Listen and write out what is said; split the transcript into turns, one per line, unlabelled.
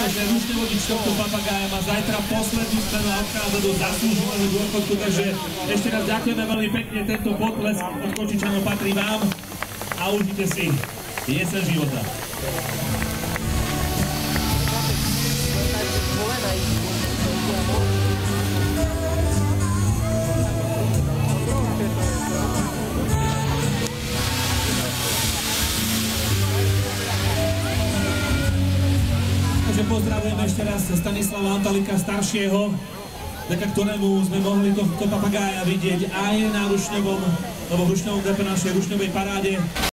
že ručný vodič tohto papagája má zajtra poslednú stranu a odchádza do zaslúženého dôchodku, takže ešte raz ďakujeme veľmi pekne, tento potlesk od Košičanov patrí vám a užite si jeseň života. Takže pozdravujeme ešte raz Stanislava Antalika staršieho, vďaka ktorému sme mohli tohto papagája vidieť aj na Rušňovom, alebo v Rušňovom DP našej Rušňovej paráde.